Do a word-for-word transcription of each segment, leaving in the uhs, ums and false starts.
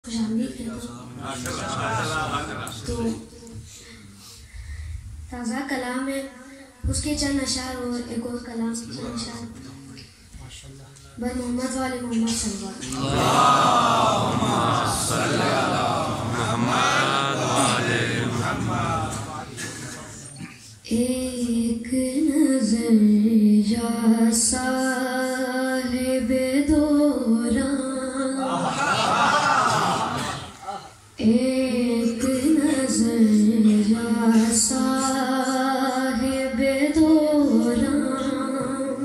खुशामदीद कहता हूँ। तो ताज़ा कलाम है, उसके चंद अशार और एक और कलाम चंद अशार बर मोहम्मद वाले मोहम्मद सल्लल्लाहु। एक नजर या साहिब दौरान, एक नजर या साहिब दौरान,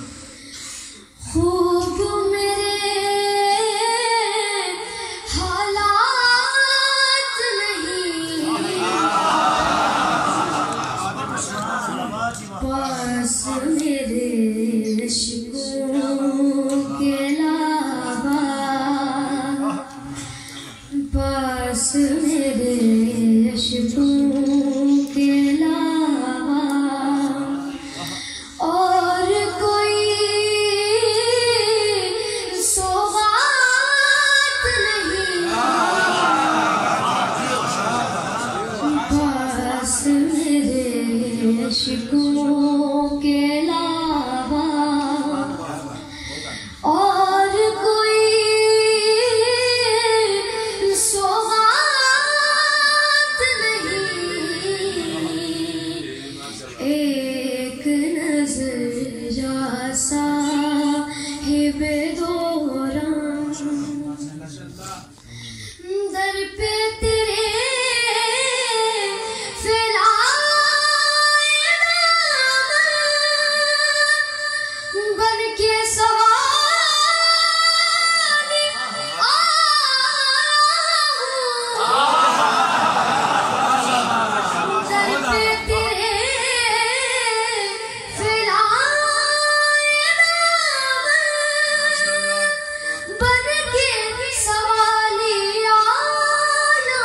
खूब मेरे हालात नहीं, पास मेरे इश्कों के अलावा, पास मेरे इश्कों के अलावा और कोई सौगात नहीं, पास मेरे इश्कों के अलावा और कोई सौगात नहीं। एक नजर या साहिब दौरान, दर पे तेरे फैलाए दामन, बन के सवारी आहूं, दर पे तेरे फैलाए दामन, बन के सवाली आना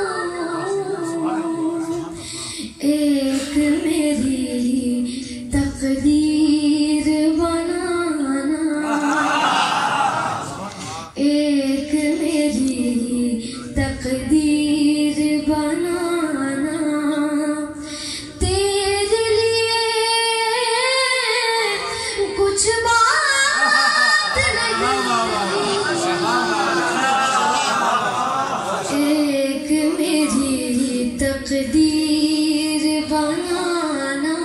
हूँ। एक मेरी तकदीर बनाना, एक मेरी तकदीर बनाना, तेरे लिए कुछ बात नहीं। एक मेरी तकदीर बनाना,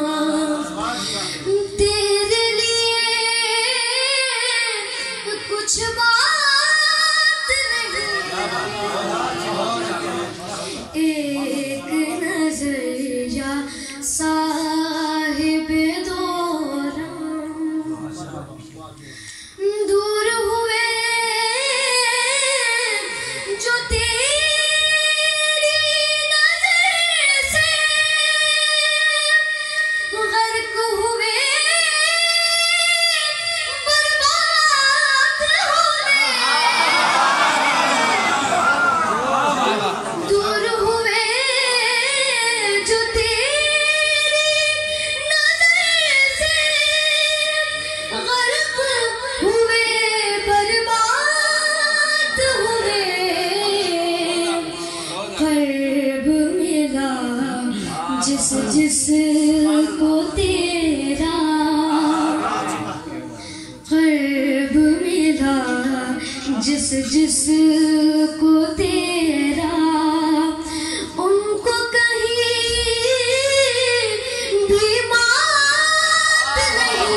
तेरे लिए कुछ बात नहीं। एक नजर या साहिब दौरान, दूर हुए जो तेरी नजर से, गर्क हुए बर्बाद होने, दूर हुए जो तेरी नजर से, गर्क हुए बर्बाद हुए। क़ल्ब मेरा जिस जिस को तेरा, क़ल्ब मेरा जिस जिस को तेरा, उनको कहीं भी मात नहीं।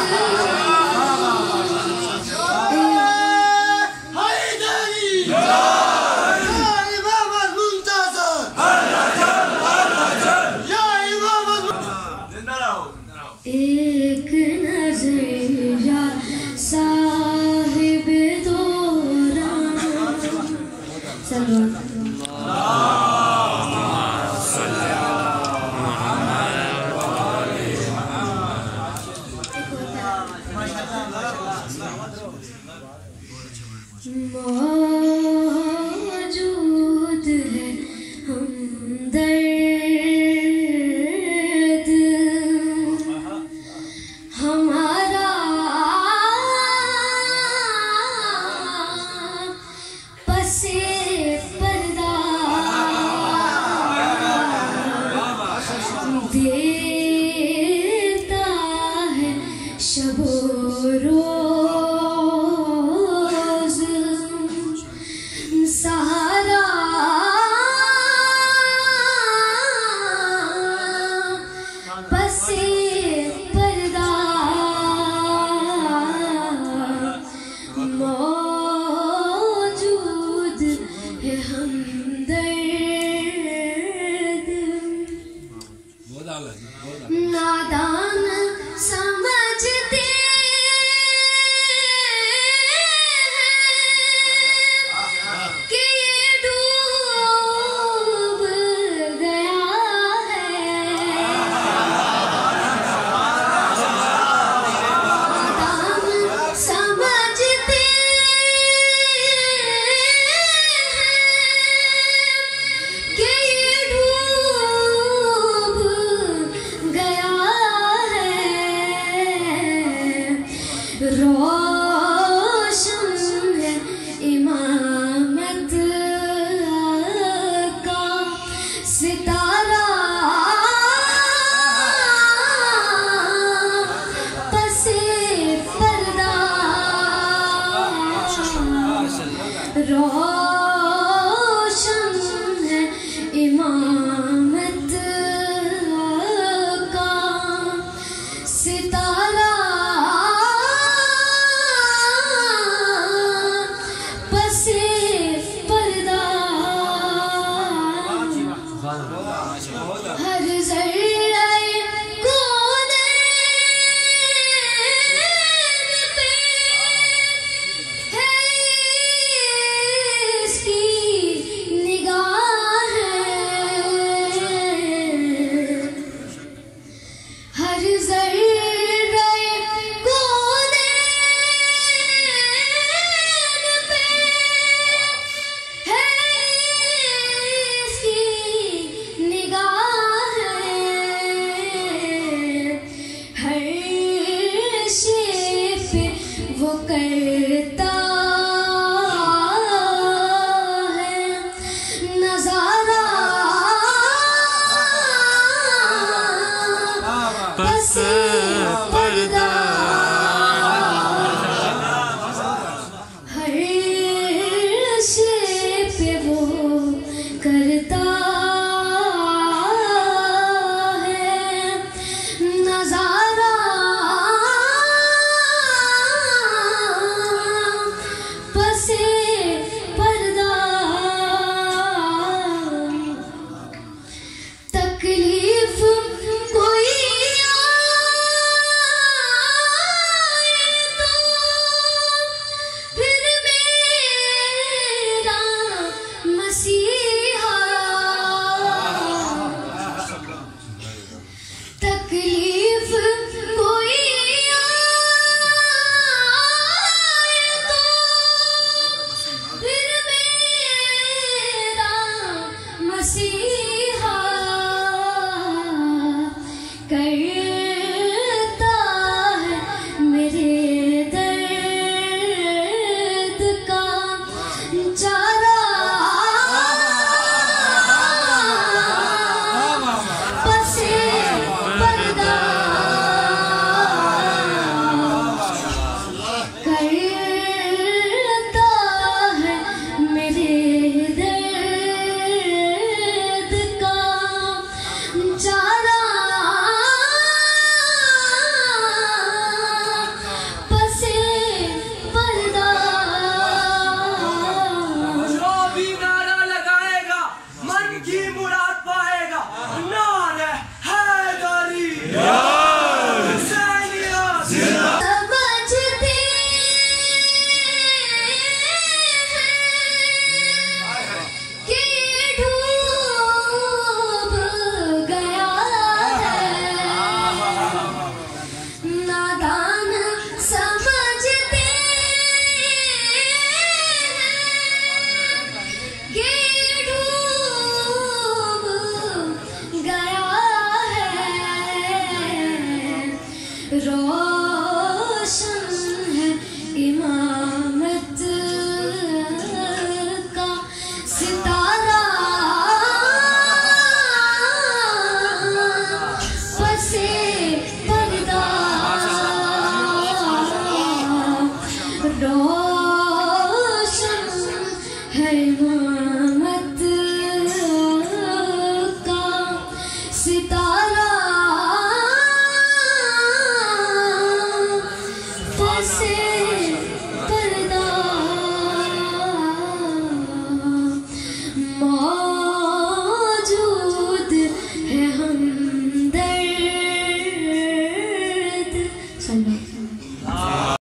एक नजर या साहिब दौरान, मौजूद है हमदर्द हमारा, पसे अल्लाह